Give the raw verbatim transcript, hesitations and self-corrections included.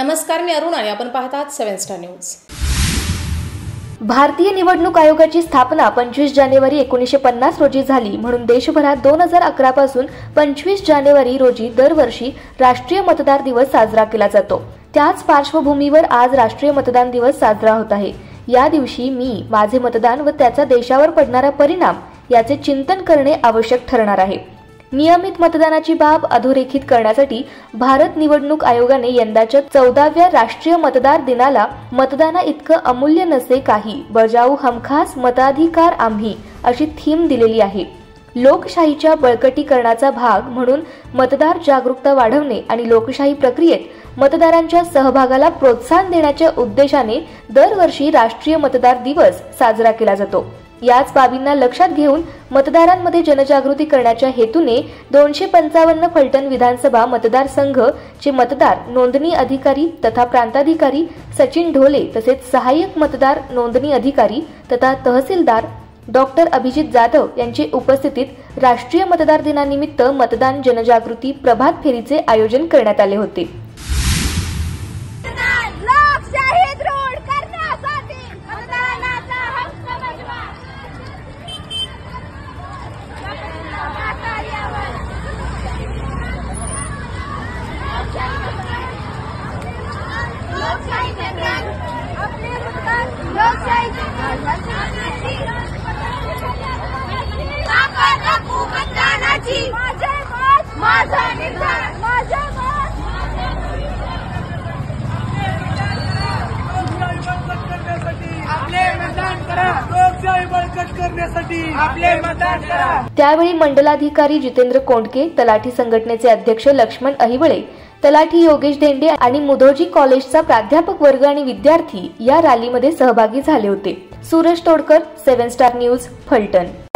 नमस्कार, मी अरुण आणि आपण पाहतात सेवन स्टार न्यूज। भारतीय निवडणूक आयोगाची स्थापना पंचवीस जानेवारी एकोणीसशे पन्नास रोजी झाली, म्हणून देशभरात दोन हजार अकरा पासून पंचवीस जानेवारी रोजी दरवर्षी राष्ट्रीय मतदार दिवस साजरा केला जातो। त्याच पार्श्वभूमीवर आज राष्ट्रीय मतदान दिवस साजरा होत आहे। या दिवशी मी माझे मतदान व त्याचा देशावर पडणारा परिणाम याचे चिंतन करणे आवश्यक ठरणार आहे। नियमित मतदानाची बाब अधोरेखित करण्यासाठी भारत निवडणूक आयोगाने यंदाच्या चौदाव्या राष्ट्रीय मतदार दिनाला मतदाना इतकं अमूल्य नसे काही, बजावू हमखास मताधिकार आम्ही अशी थीम दिलेली आहे। लोकशाहीच्या बळकटीकरणाचा भाग म्हणून मतदार जागरूकता वाढवणे आणि लोकशाही प्रक्रियेत मतदारांच्या सहभागाला प्रोत्साहन देण्याच्या उद्देशाने दरवर्षी राष्ट्रीय मतदार दिवस साजरा केला जातो। याच बाबींना लक्षात घेऊन मतदारांमध्ये जनजागृती करण्याच्या हेतूने दोनशे पंचावन्न फलटण विधानसभा मतदारसंघ चे मतदार नोंदणी अधिकारी तथा प्रांताधिकारी सचिन ढोले तसेच सहाय्यक मतदार नोंदणी अधिकारी तथा तहसीलदार डॉक्टर अभिजित जाधव यांची उपस्थितीत राष्ट्रीय मतदार दिनानिमित्त मतदान जनजागृती प्रभात फेरीचे आयोजन करण्यात आले होते। त्यावेळी मंडलाधिकारी जितेंद्र कोंडके, तलाठी संघटनेचे अध्यक्ष लक्ष्मण अहिवळे, तलाठी योगेश धेंडे आणि मुधोजी कॉलेजचा प्राध्यापक वर्ग आणि विद्यार्थी या रॅलीमध्ये सहभागी झाले होते। Suraj Todkar, Seven Star News, Phaltan.